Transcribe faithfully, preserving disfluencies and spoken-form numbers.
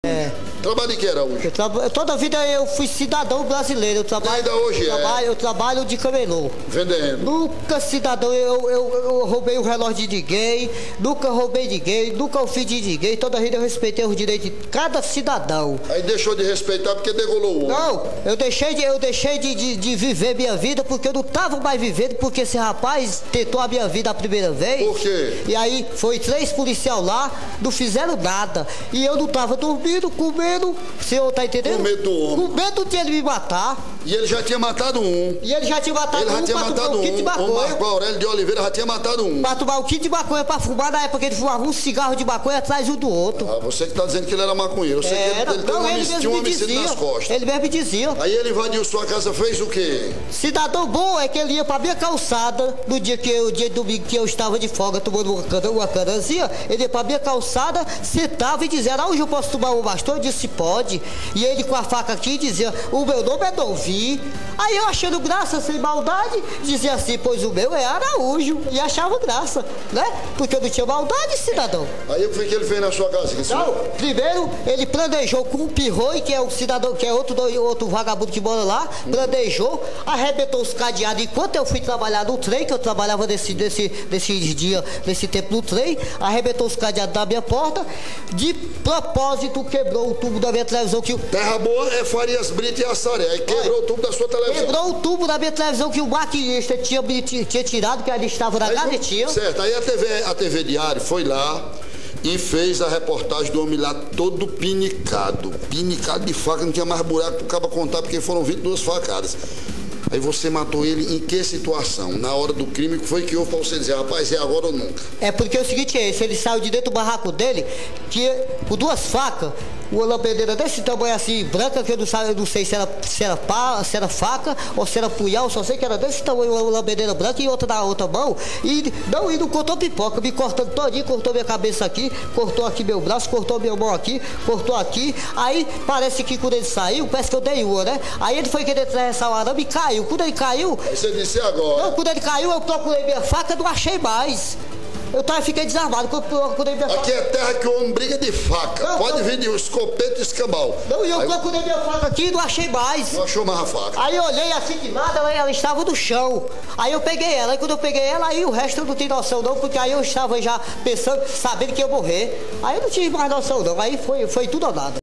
É. Trabalho em que era hoje? Eu traba... Toda a vida eu fui cidadão brasileiro. Eu trabalho, ainda hoje eu trabalho, é? Eu trabalho de camelô. Vendendo. Nunca cidadão, eu, eu, eu roubei o relógio de ninguém, nunca roubei ninguém, nunca ofendi ninguém. Toda a vida eu respeitei os direitos de cada cidadão. Aí deixou de respeitar porque degolou o outro. Não, eu deixei, de, eu deixei de, de, de viver minha vida porque eu não tava mais vivendo, porque esse rapaz tentou a minha vida a primeira vez. Por quê? E aí foi três policiais lá, não fizeram nada. E eu não tava dormindo, comendo, o senhor tá entendendo? Com medo do homem. Com medo de ele me matar. E ele já tinha matado um. E ele já tinha matado ele um já tinha pra matado tomar um um. kit de O maconha. Marco Aurélio de Oliveira já tinha matado um. Pra tomar um kit de maconha pra fumar, na época ele fumava um cigarro de maconha atrás um do outro. Ah, você que tá dizendo que ele era maconheiro. Eu sei que ele, Era, ele tem não, um ele homicídio, mesmo um me homicídio dizia. nas costas. Ele mesmo me dizia. Aí ele invadiu sua casa, fez o quê? Cidadão bom é que ele ia pra minha calçada, no dia que eu, dia de domingo que eu estava de folga tomando uma, cana, uma canazinha, ele ia pra minha calçada, sentava e dizia, ah, hoje eu posso tomar um bastão? Eu disse, pode. E ele com a faca aqui dizia, o meu nome é Dovi. Aí eu achando graça, sem maldade, dizia assim, pois o meu é Araújo. E achava graça, né? Porque eu não tinha maldade, cidadão. Aí o que que ele fez na sua casa? Que Não, primeiro ele planejou com o Pirroi, que é o cidadão, que é outro, outro vagabundo que mora lá, planejou, arrebentou os cadeados. Enquanto eu fui trabalhar no trem, que eu trabalhava nesse, nesse, nesses dias, nesse tempo no trem, arrebentou os cadeados da minha porta, de propósito quebrou o tubo da minha televisão. Que... Terra Boa é Farias Brito e Assaré. Aí quebrou Oi. o tubo da sua televisão. Quebrou o tubo da minha televisão que o maquinista tinha, tinha tirado, que ali estava na gavetinha. Certo, aí a T V, a T V Diário foi lá e fez a reportagem do homem lá todo pinicado. Pinicado de faca, não tinha mais buraco pro cabo contar, porque foram vinte e duas facadas. Aí você matou ele em que situação? Na hora do crime, que foi que houve pra você dizer, rapaz, é agora ou nunca? É porque é o seguinte é esse, ele saiu de dentro do barraco dele, que com duas facas, uma lampedeira desse tamanho assim, branca, que eu não, sabe, eu não sei se era, se, era pá, se era faca ou se era punhal, só sei que era desse tamanho, uma lampedeira branca e outra na outra mão, e não, e não cortou pipoca, me cortando todinho, cortou minha cabeça aqui, cortou aqui meu braço, cortou minha mão aqui, cortou aqui, aí parece que quando ele saiu, parece que eu dei uma, né? Aí ele foi querer atravessar o arame e caiu, quando ele caiu... Aí você disse agora? Não, quando ele caiu, eu procurei minha faca, não achei mais. Eu tava, fiquei desarmado, quando eu procurei minha faca. Aqui é terra que o homem briga de faca. Não, Pode não. vir de um escopete e escambau. Não, e eu aí, procurei minha faca aqui e não achei mais. Não achou mais a faca. Aí eu olhei assim de nada, ela, ela estava no chão. Aí eu peguei ela, e quando eu peguei ela, aí o resto eu não tinha noção não, porque aí eu estava já pensando, sabendo que ia morrer. Aí eu não tive mais noção não, aí foi, foi tudo ou nada.